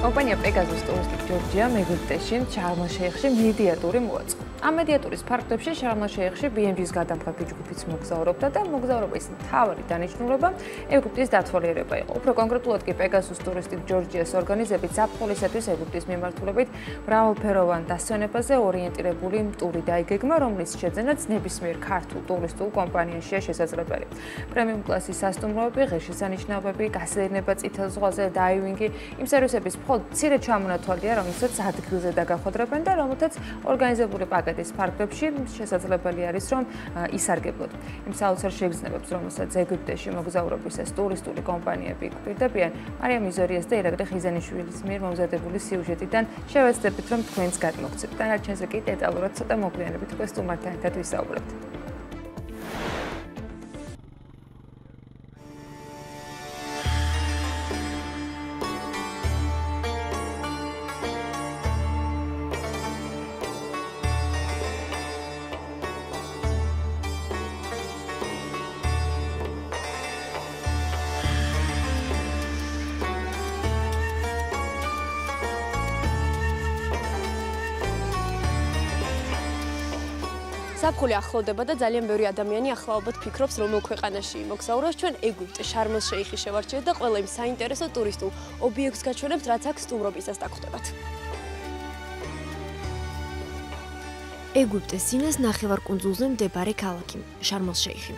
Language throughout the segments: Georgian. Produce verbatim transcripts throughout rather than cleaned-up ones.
კომპანია Pegasus Touristic Georgia მეგვიდეში შარმ-ელ-შეიხში მედიატორი მოაწყო. ამ მედიატორის ფარგლებში შარმ-ელ-შეიხში B M G-ს გადამფრთი ჯგუფიც მოგზაურობდა და მოგზაურობის მთავარი დანიშნულება ეგვიპტის დათვალიერება იყო. უფრო კონკრეტულად კი Pegasus Touristic Georgia-ს ორგანიზებით ზაფხულისათვის ეგვიპტის მიმართულებით მრავალფეროვან დასვენებაზე ორიენტირებული ტური დაიგეგმა, რომლის შეძენაც ნებისმიერ ქართულ ტურისტულ კომპანიაშია შესაძლებელი. პრემიუმ კლასის სასტუმროები, ღირსშესანიშნაობები, გასეირნება წითელ ზღვაზე, დაივინგი, იმ სერვისების მხოლოდ მცირე ჩამონათვალია, რომელსაც ადგილზე დაგახვედრებენ და რომელთაც ორგანიზებული პაკეტის ფარგლებში შესაძლებელი არის, რომ ისარგებლოთ. იმ საოცარ შეგრძნებებს, რომელსაც ეგვიპტეში მოგზაურობისას ტურისტული კომპანიები გვპირდებიან, მარიამ იზორიას და ირაკლი ხიზანიშვილის მიერ მომზადებული სიუჟეტიდან შევეცდებით, რომ თქვენს გადმოგცეთ. დანარჩენზე კი დეტალურად ცოტა მოგვიანებით უკვე სტუმართან ერთად ვისაუბრებთ. ზაფხული ახლოვდება და ძალიან ბევრი ადამიანი ახლავად ფიქრობს, რომელ ქვეყანაში მოგზაუროს. ჩვენ ეგვიპტე შარმ-ელ-შეიხი შევარჩიეთ და ყველა იმ საინტერესო ტურისტულ ობიექტს გაჩვენებთ, რაც აქ სტუმრობისას დაგხვდებათ. ეგვიპტეს სინას ნახევარკუნძულზე მდებარე ქალაქი შარმ-ელ-შეიხი.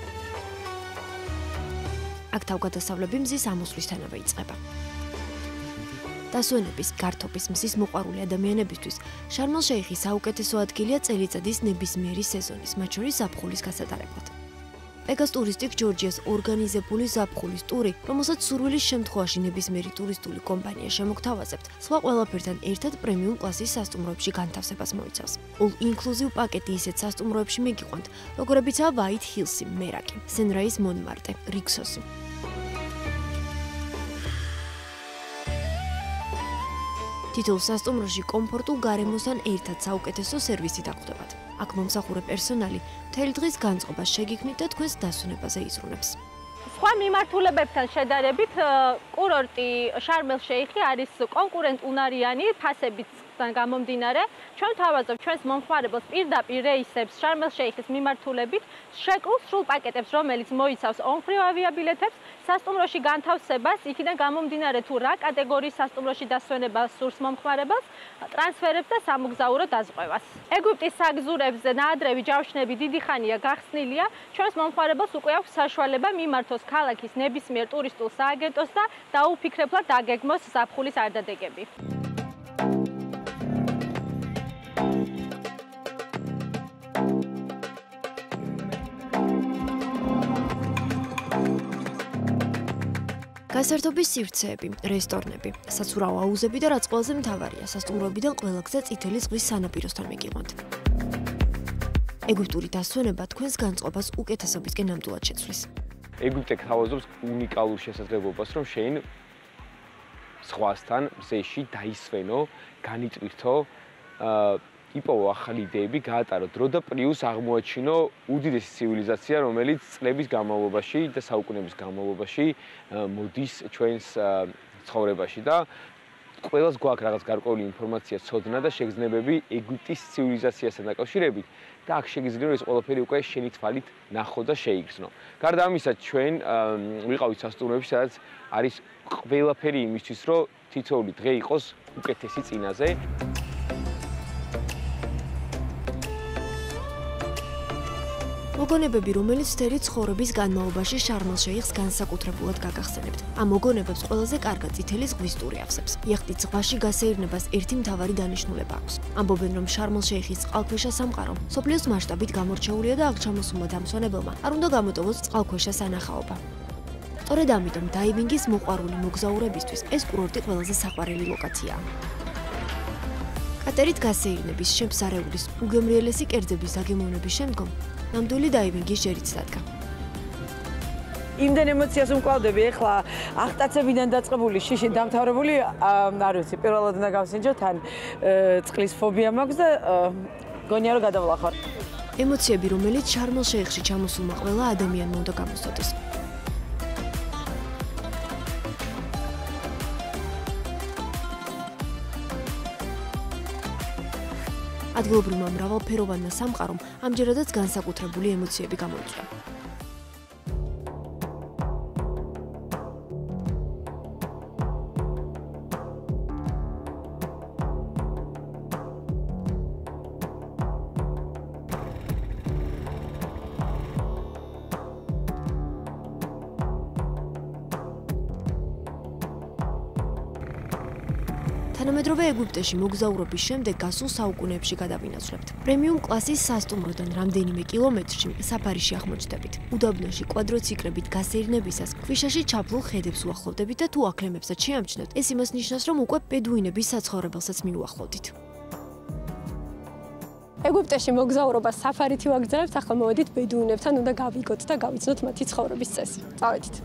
აქ თავგადასავლები მზის ამოსვლისთანავე იწყება. დასვენების, გართობის, მზის მოყვარული ადამიანებისთვის შარმ-ელ-შეიხი საუკეთესო ადგილია წელიწადის ნებისმიერი სეზონის, მათ შორის ზაფხულის გასატარებლად. Pegasus Touristic Georgia-ს ორგანიზებული ზაფხულის ტური, რომელსაც სურვილის შემთხვევაში ნებისმიერი ტურისტული კომპანია შემოგთავაზებთ, სხვა ყველაფერთან ერთად პრემიუმ კლასის სასტუმროებში განთავსებას მოიცავს. All inclusive პაკეტი ისეთ სასტუმროებში მიგიყვანთ, როგორებიცაა White Hills-ი, მერაკი, Sunrise Montmartre, Rixos-ი. თითოეულ სასტუმროში კომფორტულ გარემოსთან ერთად საუკეთესო სერვისი დაგხვდებათ. აქ მომსახურე პერსონალი მთელი დღის განწყობას შეგიქმნით და თქვენს დასვენებაზე იზრუნებს. სხვა მიმართულებებთან შედარებით კურორტი შარმ-ელ-შეიხი არის კონკურენტუნარიანი ფასებიდან გამომდინარე. ჩვენ ვთავაზობთ ჩვენს მომხმარებელს პირდაპირ რეისებს შარმ-ელ-შეიხის მიმართულებით, შეკრულ სრულ პაკეტებს, რომელიც მოიცავს ომხრივ ავიაბილეთებს, სასტუმროში განთავსებას, იქიდან გამომდინარე თუ რა კატეგორიის სასტუმროში დასვენება სურს მომხმარებელს, ტრანსფერებს და სამოგზაურო დაზღვევას. ეგვიპტის საგზურებზე ნაადრევი ჯავშნები დიდი ხანია გახსნილია, ჩვენს მომხმარებელს უკვე აქვს საშუალება მიმართოს ქალაქის ნებისმიერ ტურისტულ სააგენტოს და დაუფიქრებლად დაგეგმოს ზაფხულის არდადეგები. გასართობის სივრცეები, რესტორნები, საცურაო აუზები და რაც ყველაზე მთავარია, სასტუმროებიდან ყველა გზა წითელი ზღვის სანაპიროსთან მიგიყვანთ. ეგვიპტური დასვენება თქვენს განწყობას უკეთესობისკენ ნამდვილად შეცვლის. ეგვიპტე გთავაზობს უნიკალურ შესაძლებლობას, რომ შენ ზღვასთან მზეში დაისვენო, განიტვირთო, იპოვო ახალი იდეები, გაატარო დრო და პლუს აღმოაჩინო უდიდესი ცივილიზაცია, რომელიც წლების განმავლობაში და საუკუნეების განმავლობაში მოდის ჩვენს ცხოვრებაში და ყველას გვაქვს რაღაც გარკვეული ინფორმაცია, ცოდნა და შეგრძნებები ეგვიპტის ცივილიზაციასთან დაკავშირებით და აქ შეგიძლია რომ ეს ყველაფერი უკვე შენი თვალით ნახო და შეიგრძნო. გარდა ამისა, ჩვენ ვიყავით სასტუმროებში, სადაც არის ყველაფერი იმისთვის, რომ თითოეული დღე იყოს უკეთესი წინაზე. მოგონებები, რომელიც მთელი ცხოვრების განმავლობაში შარმ-ელ-შეიხს განსაკუთრებულად გაგახსენებთ. ამ მოგონებებს ყველაზე კარგად წითელი ზღვის ტური ავსებს. იახტით ზღვაში გასეირნებას ერთი მთავარი დანიშნულება აქვს. ამბობენ, რომ შარმ-ელ-შეიხის წყალქვეშა სამყარო მსოფლიოს მასშტაბით გამორჩეულია და აქ ჩამოსულმა დამსვენებელმა არ უნდა გამოტოვოს წყალქვეშა სანახაობა. სწორედ ამიტომ დაივინგის მოყვარული მოგზაურებისთვის ეს კურორტი ყველაზე საყვარელი ლოკაციაა. კატერით გასეირნების, შემსარეულის, უგემრიელესი კერძების დაგემოვნების შემდგომ ნამდვილი დაივინგის ჯერიც დადგა. იმდენ ემოციას უმკლავდები, ეხლა აღტაცებიდან დაწყებული, შიში დამთავრებული, არ ვიცი, პირველად უნდა გავსინჯო, თან წყლის ფობია მაქვს და გონია რომ გადავლახარ. ემოციები, რომელიც შარმ-ელ-შეიხში ჩამოსულმა ყველა ადამიანმა უნდა გამოსცოდეს. ადგილობრივმა მრავალფეროვანმა სამყარომ ამჯერადაც განსაკუთრებული ემოციები გამოიწვია. თანამედროვე ეგვიპტეში მოგზაურობის შემდეგ გასულ საუკუნეებში გადავინაცვლებთ. პრემიუმ კლასის სასტუმროდან რამდენიმე კილომეტრში საფარიში აღმოჩნდებით. უდაბნოში კვადროციკლებით გასეირნებისას ქვიშაში ჩაფლულ ხედებს უახლოვდებით და თუ აკლემებსაც შეამჩნევთ, ეს იმას ნიშნავს, რომ უკვე ბედუინების საცხოვრებელსაც მიუახლოვდით. ეგვიპტეში მოგზაურობას საფარით ვაგრძელებთ, ახლა მოვედით ბედუინებთან უნდა გავიგოთ და გავიცნოთ მათი ცხოვრების წესი. წავედით.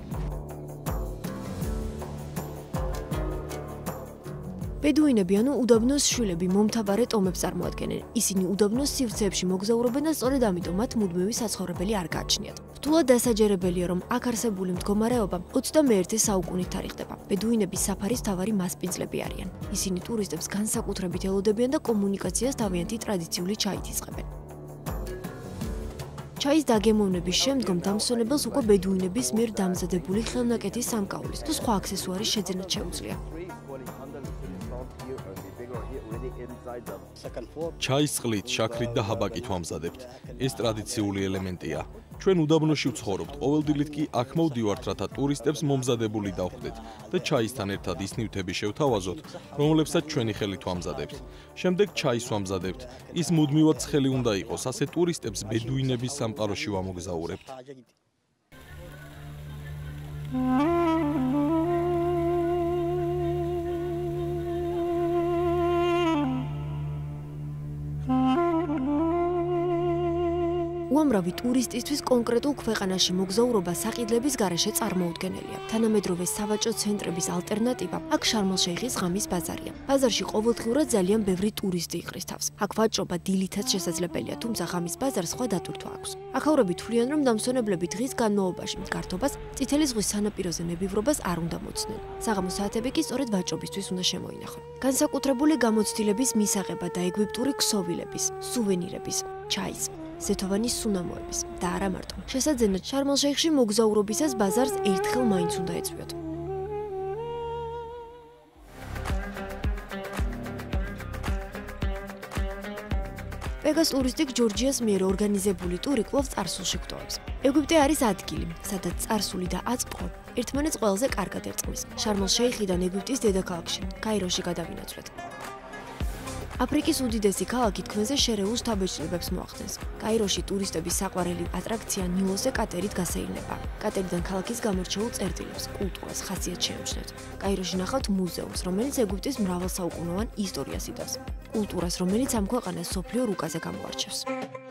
ბედუინები ანუ უდაბნოს შვილები მომთაბარე ტომებს წარმოადგენენ. ისინი უდაბნოს სივრცეებში მოგზაურობენ და სწორედ ამიტომ მათ მუდმივი საცხოვრებელი არ გააჩნიათ. რთულად დასაჯერებელია, რომ აქ არსებული მდგომარეობა ოცდამეერთე საუკუნით თარიღდება. ბედუინები საფარის მთავარი მასპინძლები არიან. ისინი ტურისტებს განსაკუთრებით ელოდებიან და კომუნიკაციას თავიანთი ტრადიციული ჩაით იწყებენ. ჩაის დაგემოვნების შემდგომ დამსვენებელს უკვე ბედუინების მიერ დამზადებული ხელნაკეთის სამკაულის თუ სხვა აქსესუარის შეძენაც შეუძლია. ჩაის წყლით, შაქრით და ჰაბაკით ვამზადებთ. ეს ტრადიციული ელემენტია. ჩვენ უდაბნოში ვცხოვრობთ, ყოველდღიურად კი აქ მოვდივართ, რათა ტურისტებს მომზადებული დავხვდეთ და ჩაისთან ერთად ის ნივთები შევთავაზოთ, რომლებსაც ჩვენი ხელით ვამზადებთ. შემდეგ ჩაის ვამზადებთ. ის მუდმივად ცხელი უნდა იყოს, ასე ტურისტებს ბედუინების სამყაროში ვამოგზაურებთ. უამრავი ტურისტისთვის კონკრეტულ ქვეყანაში მოგზაურობა საყიდლების გარეშე წარმოუდგენელია. თანამედროვე სავაჭრო ცენტრების ალტერნატივა აქ შარმ-ელ-შეიხის ღამის ბაზარია. ბაზარში ყოველდღიურად ძალიან ბევრი ტურისტი იყრის თავს. აქ ვაჭრობა დილითაც შესაძლებელია, თუმცა ღამის ბაზარს სხვა დატვირთვა აქვს. აქაურები თვლიან, რომ დამსვენებლები დღის განმავლობაში მდგართობას, წითელი ზღვის სანაპიროზე მებივრობას არ უნდა მოცნენ. საღამო საათები კი სწორედ ვაჭრობისთვის უნდა შემოინახონ. განსაკუთრებული გამოცდილების მისაღება და ეგვიპტური ქსოვილების, სუვენირების, ჩაის ზეთოვანი სუნამოების და არა მარტო. შესაძენად შარმ-ელ-შეიხში მოგზაურობისას ბაზარს ერთხელ მაინც უნდა ეწვიოთ. პეგას ტურისტიკ ჯორჯიას მიერ ორგანიზებული ტური კვლავ წარსულში გვტოვებს. ეგვიპტე არის ადგილი, სადაც წარსული და აწმყო ერთმანეთს ყველაზე კარგად ერწყმის. შარმ-ელ-შეიხიდან ეგვიპტის დედაქალაქში, კაიროში გადავინაცვლეთ. აფრიკის უდიდესი ქალაქი თქვენზე შერეულ შთაბეჭდილებებს მოახდენს. კაიროში ტურისტების საყვარელი ატრაქცია ნილოსზე კატერით გასეირნება. კატერიდან ქალაქის გამორჩეულ წერტილებს, კულტურას, ხასიათს შეამჩნევთ. კაიროში ნახავთ მუზეუმს, რომელიც ეგვიპტის მრავალსაუკუნოვან ისტორიას იტანს. კულტურას, რომელიც ამ ქვეყანას სოფლიო რუკაზე გამოარჩევს.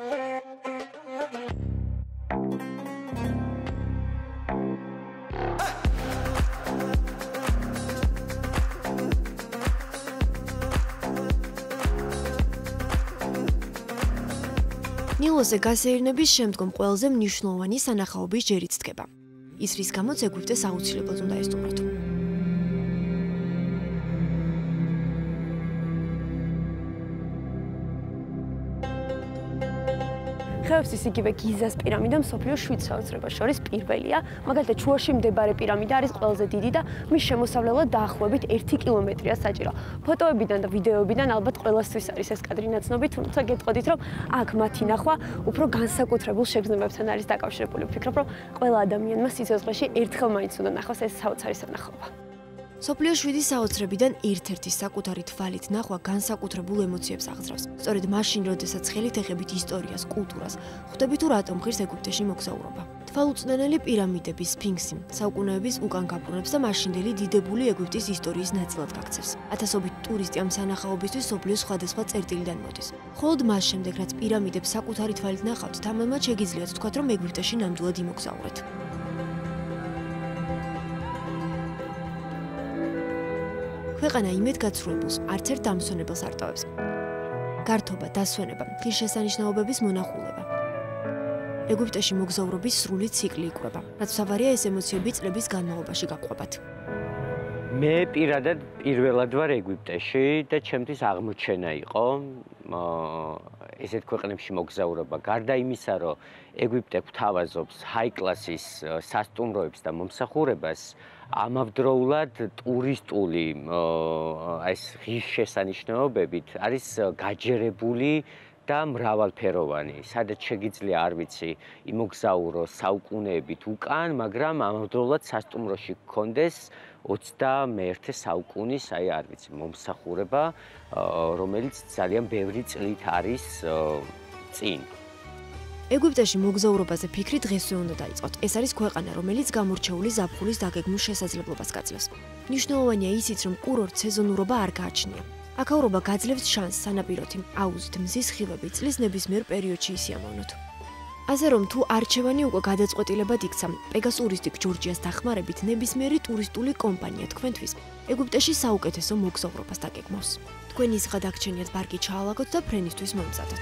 ნილოსზე გასეირნების შემდგომ ყველაზე მნიშვნელოვანი სანახაობის ჯერიც დგება. ის რის გამოც ეგვიპტეს აუცილებლად უნდა ესტუმროთ. ხეობის იგივე გიზას პირამიდა მსოფლიოს შვიდ საოცრებას შორის პირველია, მაგალითად შუაში მდებარე პირამიდა არის ყველაზე დიდი და მის შემოსავლელად დაახლოებით ერთი კილომეტრია საჭირო. ფოტოებიდან და ვიდეოებიდან ალბათ ყველასთვის არის ეს კადრი ნაცნობი, თუმცა გეტყოდით, რომ აქ მათი ნახვა უფრო განსაკუთრებულ შეგრძნებებთან არის დაკავშირებული. ვფიქრობ, რომ ყველა ადამიანმა სიცოცხლეში ერთხელ მაინც უნდა ნახოს ეს საოცარი სანახაობა. სოფლიოს შვიდი საოცრებიდან ერთ-ერთი საკუთარი თვალით ნახვა განსაკუთრებულ ემოციებს აღძრავს. სწორედ მაშინ, როდესაც ხელით ეხებით ისტორიას, კულტურას, ხვდები თუ რატომ ღირს ეგვიპტეში მოგზაურობა. თვალუწვდენელი პირამიდები, სფინქსი, საუკუნეების უკან გაფორმებს და მაშინდელი დიდებული ეგვიპტის ისტორიის ნაწილად გაქცევს. ათასობით ტურისტი ამ სანახაობისთვის სოფლიოს სხვადასხვა წერტილიდან მოდის. მხოლოდ მას შემდეგ, რაც პირამიდებს საკუთარი თვალით ნახავთ, თამამად შეგიძლიათ თქვათ, რომ ეგვიპტეში ნამდვილად იმოგზაურეთ. ქვეყანა იმედ გაცრუებულს არც ერთ დამსვენებელს არ ტოვებს. გართობა, დასვენება, ღირსშესანიშნაობების მონახულება. ეგვიპტეში მოგზაურობის სრული ციკლი იკვრება, რაც მთავარია ეს ემოციები წლების განმავლობაში გაყვებათ. მე პირადად პირველად ვარ ეგვიპტეში და ჩემთვის აღმოჩენა იყო. ესეთ ქვეყნებში მოგზაურობა, გარდა იმისა, რომ ეგვიპტე გვთავაზობს high class-ის სასტუმროებს და მომსახურებას, ამავდროულად ტურისტული ეს ღირსშესანიშნაობებით არის გაჯერებული და მრავალფეროვანი, სადაც შეგიძლია არ ვიცი, იმოგზაურო საუკუნეებით უკან, მაგრამ ამავდროულად სასტუმროში გქონდეს ოცდამეერთე საუკუნის, აი არ ვიცი, მომსახურება, რომელიც ძალიან ბევრი წლით არის წინ. ეგვიპტეში მოგზაურობაზე ფიქრი დღესვე უნდა დაიწყოთ. ეს არის ქვეყანა, რომელიც გამორჩეული ზაფხულის დაგეგმვის შესაძლებლობას გაძლევს. მნიშვნელოვანია ისიც, რომ კურორტ სეზონურობა არ გააჩნია. აქაურობა გაძლევს შანსს სანაპიროთი, აუზით, მზის ხილები წლის ნებისმიერ პერიოდში ისიამოვნოთ. ასე რომ თუ არჩევანი უკვე გადაწყვეტილებად იქცა, პეგას ტურისტიკ ჯორჯიას დახმარებით ნებისმიერი ტურისტული კომპანია თქვენთვის ეგვიპტეში საუკეთესო მოგზაურობას დაგეგმავს. თქვენ ის გადაგჩენიათ პარკი ჩაალაგოთ და ფრენისთვის მომწადოთ.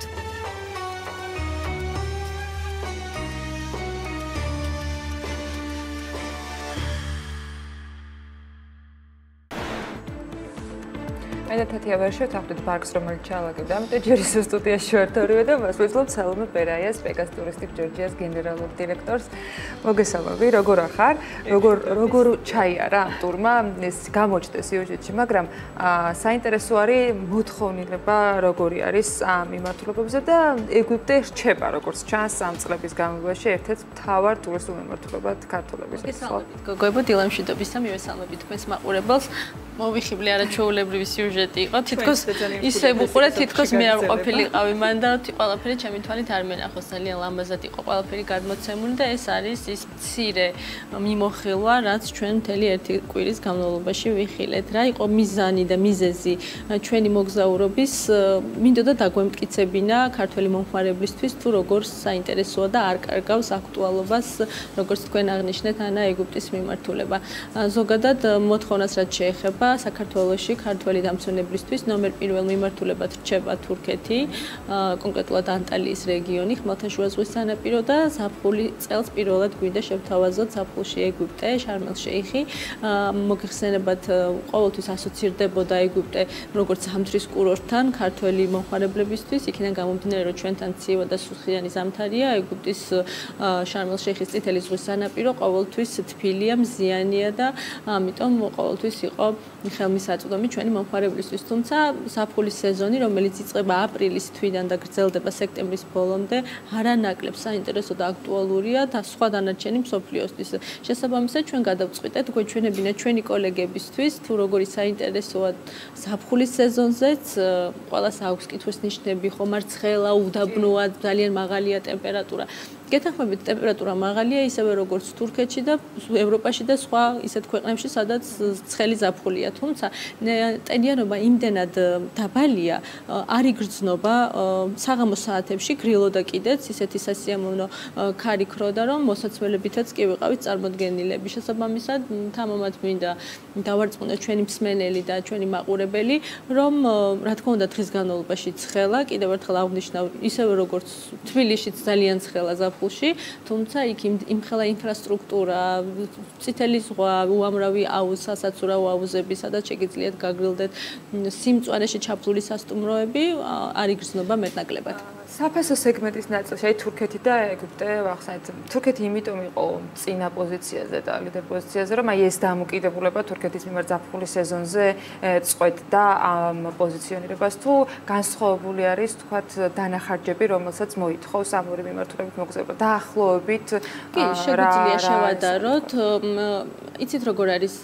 მე და თათია ვერშევ თახვდით პარკს, რომელიც ჩაალაგებდა. ამიტომ ჯერ ისე სტუდიაში ვართ ორივე და მას ვეცლობ სალომე პერაიას, პეგას ტურისტიკ ჯორჯიას გენერალურ დირექტორს. მოგესალმები, როგორ ახარ? როგორ როგორ ჩაიარა ამ ტურმა ეს გამოჩნდეს სიუჟეტში, მაგრამ საინტერესო არის მოთხოვნილება როგორი არის ამ მიმართულებებზე და ეგვიპტე რჩება როგორც ჩანს ამ წლების განმავლობაში ერთ-ერთ მთავარ ტურისტულ მიმართულებად ქართველების. მოგესალმებით, გოგოებო, დილამშვიდობის და მივესალმებით თქვენს მაყურებელს. მოვიხიბლი არაჩვეულებრივი სიუჟეტი იყო. თითქოს ისე ვუყურე, თითქოს მე არ ყოფილიყავი მან და ყველაფერი ჩემი თვალით არ მენახოს. ძალიან ლამაზად იყო ყველაფერი გადმოცემული და ეს არის ის მცირე მიმოხილვა, რაც ჩვენ მთელი ერთი კვირის განმავლობაში ვიხილეთ. რა იყო მიზანი და მიზეზი ჩვენი მოგზაურობის? მინდოდა დაგვემტკიცებინა ქართველი მომხმარებლისთვის თუ როგორ საინტერესოა და არ კარგავს აქტუალობას, როგორც თქვენ აღნიშნეთ, ანა ეგვიპტის მიმართულება. ზოგადად მოთხოვნას რაც შეეხება საქართველოში ქართველი დამცველებლისთვის ნომერ პირველ მიმართულებად რჩება თურქეთი, კონკრეტულად ანტალიის რეგიონი, ხმელთაშუა ზღვის სანაპირო და ზაფხული წელს პირველად გვინდა შევთავაზოთ ზაფხულში ეგვიპტე, შარმელ-შეიხი. მოგეხსენებათ, ყოველთვის ასოცირდებოდა ეგვიპტე როგორც ზამთრის კურორტთან ქართველი მომხმარებლებისთვის, იქიდან გამომდინარე, რომ ჩვენთან ცივა და სუსხიანი ზამთარია, ეგვიპტის შარმელ-შეიხის წითელი ზღვის სანაპირო ყოველთვის თბილია, მზიანია და ამიტომ ყოველთვის იყო ხელმისაწვდომი ჩვენი მომხმარებლისთვის. თუმცა ზაფხულის სეზონი, რომელიც იწყება აპრილის თვიდან და გრძელდება სექტემბრის ბოლომდე, არანაკლებ საინტერესო და აქტუალურია და სხვა დანარჩენი მსოფლიოსთვის. შესაბამისად, ჩვენ გადავწყვიტეთ გვეჩვენებინა ჩვენი კოლეგებისთვის, თუ როგორი საინტერესოა ზაფხულის სეზონზეც, ყველას აქვს კითხვის ნიშნები, ხომ არ ცხელა, უდაბნოა, ძალიან მაღალია ტემპერატურა. გეთანხმებით, ტემპერატურა მაღალია ისევე როგორც თურქეთში და ევროპაში და სხვა ისეთ ქვეყნებში, სადაც ცხელი ზაფხულია. თუმცა ტენიანობა იმდენად დაბალია, არ იგრძნობა საღამოს საათებში გრილოდა კიდეც ისეთი სასიამოვნო ქარი ქროდა, რომ მოსაცმელებითაც კი ვიყავით წარმოდგენილები. შესაბამისად, თამამად მინდა დავარწმუნოთ ჩვენი მსმენელი და ჩვენი მაყურებელი, რომ რა თქმა უნდა დღის განმავლობაში ცხელა, კიდევ ერთხელ აღნიშნავ, ისევე როგორც თბილისშიც ძალიან ცხელა ზაფხულში, თუმცა იქ იმხელა ინფრასტრუქტურა, წითელი ზღვა, უამრავი აუზ, სასაცურაო აუზები, სადაც შეგიძლიათ გაგრილდეთ სიმწვანეში ჩაფლული სასტუმროები, არ იგრძნობა მეტნაკლებად. საფასო სეგმენტის ნაწილში, აი თურქეთი და ეგვიპტე ვახსენეთ. თურქეთი იმიტომ იყო წინა პოზიციაზე და ლიდერ პოზიციაზე, რომ აი ეს დამოკიდებულება თურქეთის მიმართ ზაფხულის სეზონზე წყვეტდა ამ პოზიციონირებას, თუ განსხვავებული არის, თქვათ, დანახარჯები, რომელსაც მოითხოვს ამ ორი მიმართულებით მოგზაურობა. დაახლოებით კი, შეგვიძლია შევადაროთ. იცით როგორ არის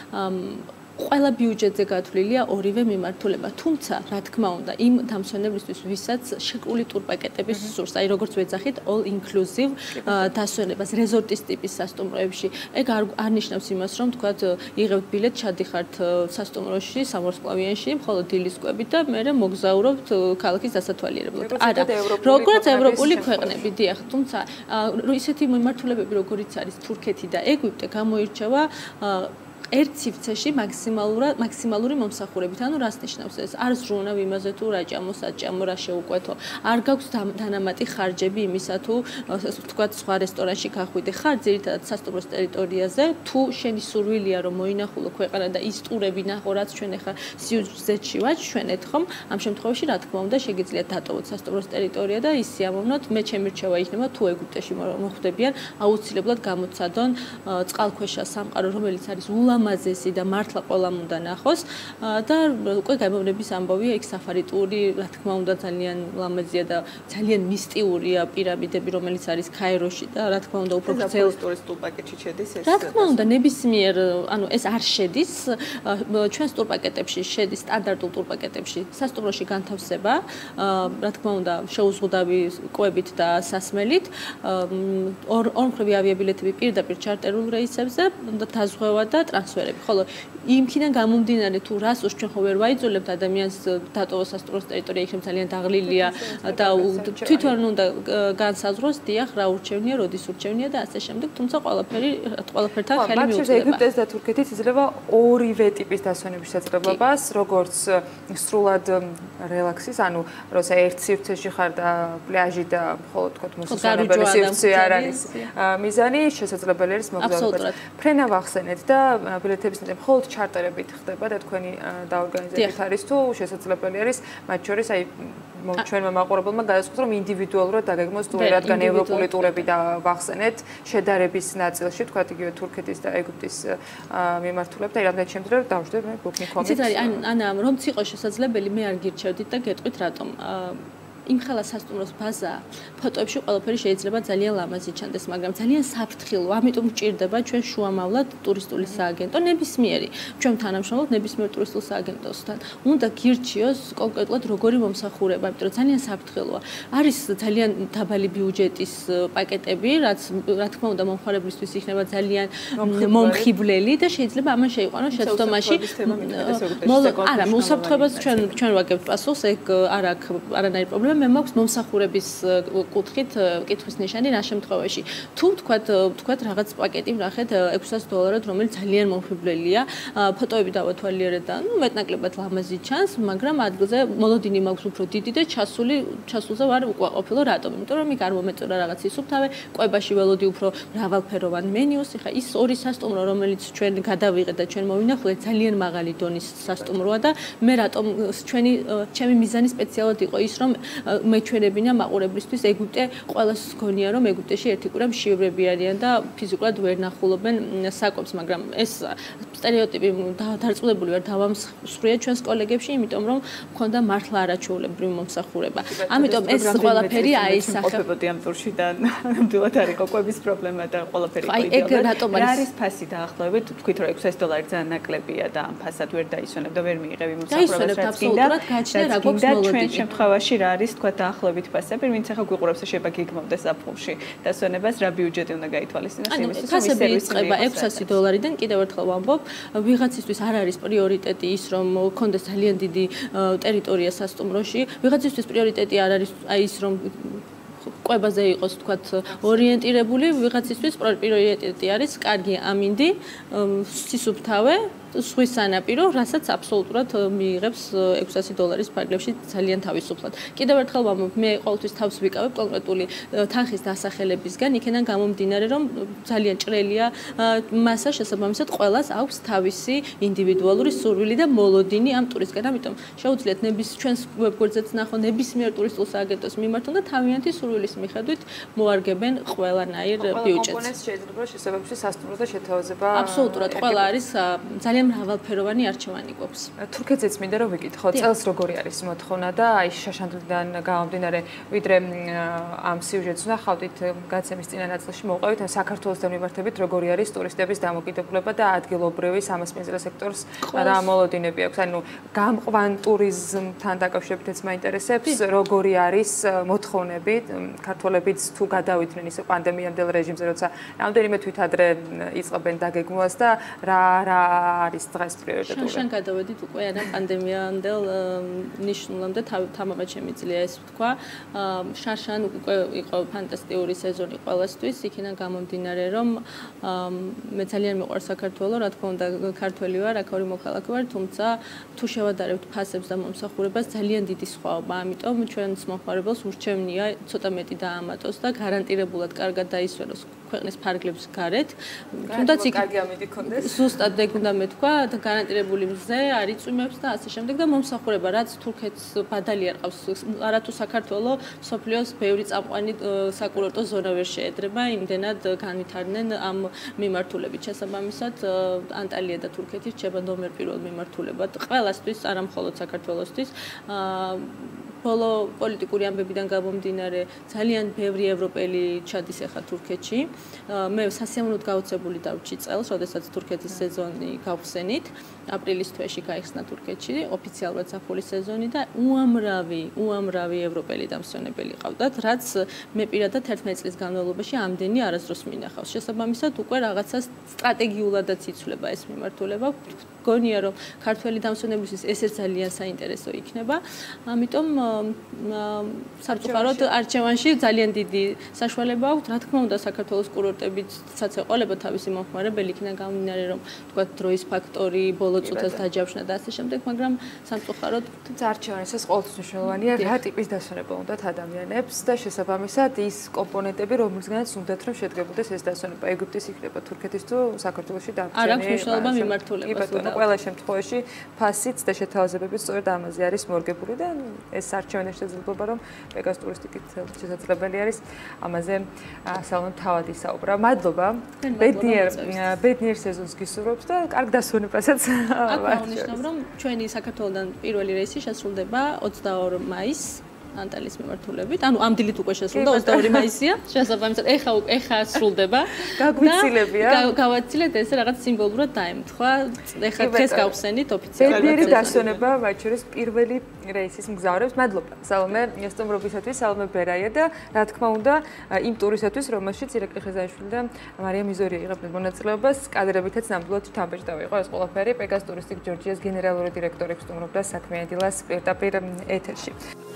ყველა ბიუჯეტზე გათვლილია ორივე მიმართულება. თუმცა, რა თქმა უნდა, იმ დამსვენებლისთვის, ვისაც შეკრული ტურპაკეტების სურს, აი როგორც ვეძახით, all inclusive დასვენებას რეზორტის ტიპის სასტუმროებში, ეგ არ ნიშნავს იმას, რომ თქვათ, იღებთ ბილეთ, ჩადიხართ სასტუმროში, სამორსკლავიანში, მხოლოდ დილის კვებით და მერე მოგზაურობთ ქალაქის დასათვალიერებლად. არა, როგორც ევროპული ქვეყნები, დიახ, თუმცა ისეთი მიმართულებები, როგორიც არის თურქეთი და ეგვიპტე, გამოირჩევა ერთ სივრცეში მაქსიმალურად მაქსიმალური მომსახურებით. ანუ რას ნიშნავს ეს? არ ზრუნავ იმაზე თუ რა ჭამო, საჭამო, რა შეუკვეთო. არ გაქვს დანამატი ხარჯები იმისა თუ ვთქვათ სხვა რესტორანში გახვიდე. ხარ ძირითადად სასტუმროს ტერიტორიაზე, თუ შენი სურვილია რომ მოინახულო ქვეყანა და ის ტურები ნახო, რაც ჩვენ ახლა სიუჟეტში ვართ, ჩვენეთ ხომ? ამ შემთხვევაში რა თქმა უნდა შეგიძლიათ დატოვოთ სასტუმროს ტერიტორია და ის სიამოვნოთ. მე ჩემი რჩევა იქნება თუ ეგვიპტეში მოხვდებიან, აუცილებლად გამოცადონ წყალქვეშა სამყარო, რომელიც არის ულამაზესი და მართლა ყველამ უნდა ნახოს და უკვე გამოვნების ამბავია იქ საფარი ტური, რა თქმა უნდა ძალიან ლამაზია და ძალიან მისტიურია პირამიდები, რომელიც არის ქაიროში და რა თქმა უნდა უფრო გრძელ ტურისტულ პაკეტში შედის ეს. რა თქმა უნდა ნებისმიერ, ანუ ეს არ შედის ჩვენს ტურპაკეტებში, შედის სტანდარტულ ტურპაკეტებში სასტუმროში განთავსება, რა თქმა უნდა შეუზღუდავი კვებით და სასმელით, ორმხრივი ავიაბილეთები პირდაპირ ჩარტერულ რეისებზე და დაზღვევა და ტრანსფერები. ხოლო იმქიდან გამომდინარე თუ რას უშ ჩვენ ხო ვერ ვაიძულებთ ადამიანს დატოვოს სასტუმროს ტერიტორია, იქნებ ძალიან დაღლილია და თვითონ უნდა განსაზღვროს, დიახ, რა ურჩევნია, როდის ურჩევნია და ასე შემდეგ, თუმცა ყველაფერი ყველაფერთან ხელი მიუწვდება. ეგვიპტეს და თურქეთის იძლევა ორივე ტიპის დასვენების შესაძლებლობას, როგორც სრულად რელაქსის, ანუ როცა ერთ სივრცეში ხარ და პლაჟი და მხოლოდ თქო მოსასწრებელი სივრცე არ არის მიზანი, შესაძლებელი არის მოგზაურობა. ფრენა ვახსენეთ და ბილეთების ნებო მხოლოდ ჩარტერებით ხდება და თქვენი დაორგანიზებით არის თუ შესაძლებელი არის მათ შორის აი ჩვენმა მაყურებელმა გადასწყვეტს რომ ინდივიდუალურად დაგეგმოს ტური, რადგან ევროპული ტურები და ვახსენეთ შედარების ნაწილში თქვა იგივე თურქეთის და ეგვიპტის მიმართულებით აი რამდენი შემთხვევით დავждებ მე ბუკინგ კომით. იცით არის ან ან რომც იყო შესაძლებელი მე არ გირჩევდით და გეტყვით რატომ იმ ხელა სასტუმროს ბაზა ფოტოებში ყველაფერი შეიძლება ძალიან ლამაზი ჩანდეს, მაგრამ ძალიან საფრთხილო, ამიტომ გვჭირდება ჩვენ შუამავლად ტურისტული სააგენტო ნებისმიერი. ჩვენ თანამშრომლობთ ნებისმიერ ტურისტულ სააგენტოსთან. უნდა გირჩიოს კონკრეტულად როგორი მომსახურება, იმიტომ რომ ძალიან საფრთხილოა. არის ძალიან დაბალი ბიუჯეტის პაკეტები, რაც რა თქმა უნდა მომხმარებლისთვის იქნება ძალიან მომხიბვლელი და შეიძლება ამან შეიყვანოს შეცდომაში. არა, მოსაფრთხებას ჩვენ ჩვენ ვაგებთ პასუხს, ეგ არ აქვს არანაირი პრობლემა. მე მაქვს მომსახურების კუთხით კითხვის ნიშანი რა შემთხვევაში თუ თქვათ თქვათ რაღაც პაკეტი ვნახეთ ექვსას დოლარად რომელიც ძალიან მომხიბვლელია ფოტოები დავათვალიერეთ და ნუ მეტნაკლებად ლამაზი ჩანს მაგრამ ადგილზე მოლოდინი მაქვს უფრო დიდი და ჩასული ჩასულზე ვარ უკმაყოფილო რატომ იმიტომ რომ იქ არ მომეწონა რაღაც ისუფთავე კვებაში ველოდი უფრო მრავალფეროვან მენიუს ეხა ის ორი სასტუმრო რომელიც ჩვენ გადავიღეთ და ჩვენ მოვინახულეთ ძალიან მაღალი დონის სასტუმროა და მე რატომ ჩვენი ჩემი მიზანი სპეციალურად იყო ის რომ მეჩვენებინა მაყურებლისთვის ეგვიპტე ყველას გონია რომ ეგვიპტეში ერთი კვირა მშივრები არიან და ფიზიკურად ვერ ნახულობენ საკვებს მაგრამ ეს სტერეოტიპი დარწმუნებული ვარ დავამსხვრია ჩვენს კოლეგებში იმიტომ რომ მქონდა მართლა არაჩვეულებრივი მომსახურება ამიტომ ეს ყველაფერი აისახებოდი ამ ტურში და ნამდვილად არ იყო კვების პრობლემა და ყველაფერი იყო აი ეგ რატომ არის რა არის ფასი დაახლოებით თქვით რომ ექვსას დოლარი ძალიან ნაკლებია და ამ ფასად ვერ დაისვენებ და ვერ მიიღები მომსახურებას რაც გინდა გაჩნდა რა გვაქვს მოლოდინი ჩვენ შემთხვევაში რა არის თქვა დაახლოებით ფასები ვინც ახლა გვიყურებს შეიძლება გიგმოვდეს აფხულში დასვენებას რა ბიუჯეტი უნდა გაითვალისწინოს იმისთვის რომ ფასები იწყება ექვსასი დოლარიდან კიდევ ერთხელ ვამბობ ვიღაცისთვის არ არის პრიორიტეტი ის რომ მქონდეს ძალიან დიდი ტერიტორია სასტუმროში ვიღაცისთვის პრიორიტეტი არ არის აი ის რომ კვებაზე იყოს თქვათ ორიენტირებული ვიღაცისთვის პრიორიტეტი არის კარგი ამინდი სისუფთავე სვის სანაპირო, რასაც აბსოლუტურად მიიღებს ექვსასი დოლარის ფარგლებში ძალიან თავისუფლად. კიდევ ერთხელ ვამბობ, მე ყოველთვის თავს ვიკავებ კონკრეტული თანხის დასახელებისგან, იქიდან გამომდინარე, რომ ძალიან ჭრელია მასა შესაბამისად ყველას აქვს თავისი ინდივიდუალური სურვილი და მოლოდინი ამ ტურისგან. ამიტომ შეუძლიათ ნების ჩვენს ვებგვერდზეც ნახო ნებისმიერ ტურისტულ სააგენტოს მიმართონ და თავიანთი სურვილის მიხედვით მოარგებენ ყველანაირ ბიუჯეტს. კომპონენტს შეიძლება შესაბამისად სასტუმრო და შეთავაზება. აბსოლუტურად ყველა არის ძალიან მრავალფეროვანი არჩევანი გვაქვს. თურქეთზეც მინდა რომ ვიკითხო, წელს როგორი არის მოთხოვნა და აი შაშანდრიდან გამომდინარე, ვიდრე ამ სიუჟეტს ვნახავდით გაცემის წინა ნაწილში მოვყავით საქართველოსთან მიმართებით, როგორი არის ტურისტების დამოკიდებულება და ადგილობრივი სამასპინძელი სექტორს რა მოლოდინები აქვს. ანუ გამყვან ტურიზმთან დაკავშირებითაც მაინტერესებს, როგორი არის მოთხოვნები ქართველებიც თუ გადავიდნენ ისე პანდემიამდელ რეჟიმზე, როცა რამდენიმე თვით ადრე იწყებენ დაგეგმვას და რა რა არის დღეს პრიორიტეტული? შან გადავედით უკვე არა პანდემიამდელ ნიშნულამდე თამამად შემიძლია ეს ვთქვა. შარშან უკვე იყო ფანტასტიკური სეზონი ყველასთვის, იქიდან გამომდინარე რომ მე ძალიან მიყვარს საქართველო, რა თქმა უნდა ქართველი ვარ, აქაური მოქალაქე ვარ, თუმცა თუ შევადარებთ ფასებს და მომსახურებას ძალიან დიდი სხვაობა, ამიტომ ჩვენს მომხმარებელს ურჩევნია ცოტა მეტი დაამატოს და გარანტირებულად კარგად დაისვენოს ქვეყნის ფარგლებს გარეთ. თუნდაც იქ კარგი ამინდი ქონდეს. ზუსტად ეგ უნდა მეთქვა, გარანტირებული მზე, არ იწვიმებს და ასე შემდეგ და მომსახურება, რაც თურქეთს ბადალი არ ყავს, არათუ საქართველო სოფლიოს ბევრი წამყვანი საკურორტო ზონა ვერ შეედრება, იმდენად განვითარდნენ ამ მიმართულებით. შესაბამისად, ანტალია და თურქეთი რჩება ნომერ პირველ მიმართულებად ყველასთვის, არა მხოლოდ საქართველოსთვის. ბოლო პოლიტიკური ამბებიდან გამომდინარე, ძალიან ბევრი ევროპელი ჩადის ახლა თურქეთში. მე სასიამოვნოდ გაოცებული დავრჩი წელს, როდესაც თურქეთის სეზონი გავხსენით. აპრილის თვეში გაიხსნა თურქეთში ოფიციალურად საფულის სეზონი და უამრავი, უამრავი ევროპელი დამსვენებელი ყავდათ, რაც მე პირადად ერთმეტი წლის განმავლობაში ამდენი არასდროს მინახავს. შესაბამისად, უკვე რაღაცა სტრატეგიულადაც იცვლება ეს მიმართულება. გონია რომ ქართველი დამსვენებლისთვის ესეც ძალიან საინტერესო იქნება. ამიტომ სამწუხაროდ არჩევანში ძალიან დიდი საშუალება აქვს. რა თქმა უნდა, საქართველოს კურორტებიცაც ეყოლება თავისი მომხმარებელი, იქიდან გამომდინარე რომ თქვა დროის ფაქტორი, ბოლო წუთას დაჯავშნა და ასე შემდეგ, მაგრამ სამწუხაროდ თუმცა არჩევანს ეს ყოველთვის მნიშვნელოვანია, რა ტიპის დასვენება უნდათ ადამიანებს და შესაბამისად ის კომპონენტები, რომელზეც უნდათ რომ შედგებოდეს ეს დასვენება, ეგვიპტის იქნება, თურქეთის თუ საქართველოში დარჩენი. არ აქვს მნიშვნელობა მიმართულებას. ყველა შემთხვევაში ფასიც და შეთავაზებებიც სწორედ ამაზე არის მორგებული და ეს არჩევანი შესაძლებლობა რომ პეგას ტურისტიკით შესაძლებელი არის ამაზე სალონ თავად ისაუბრა. მადლობა. ბედნიერ ბედნიერ სეზონს გისურვებთ და კარგ დასვენებასაც. აღნიშნავ რომ ჩვენი საქართველოდან პირველი რეისი შესრულდება ოცდაორ მაისს ანტალიის მიმართულებით. ანუ ამ დილით უკვე შესრულდა ოცდაორი მაისია. შესაბამისად, ეხა ეხა სრულდება. გაგვიცილებია. გავაცილეთ ესე რაღაც სიმბოლურად დაემთხვა. ეხა დღეს გავხსენით ოფიციალურად. ბედნიერი დასვენება მათ შორის პირველი რეისის მგზავრებს. მადლობა. სალომე სტუმრობისათვის, სალომე ბერაია და რა თქმა უნდა, იმ ტურისათვის, რომელშიც ირაკლი ხეზაიშვილი და მარია მიზორია იღებდნენ მონაწილეობას, კადრებითაც ნამდვილად თამბეჭდავი იყო ეს ყველაფერი. პეგას ტურისტიკ ჯორჯიას გენერალური დირექტორი სტუმრობდა საქმიანი დილას პირდაპირ ეთერში.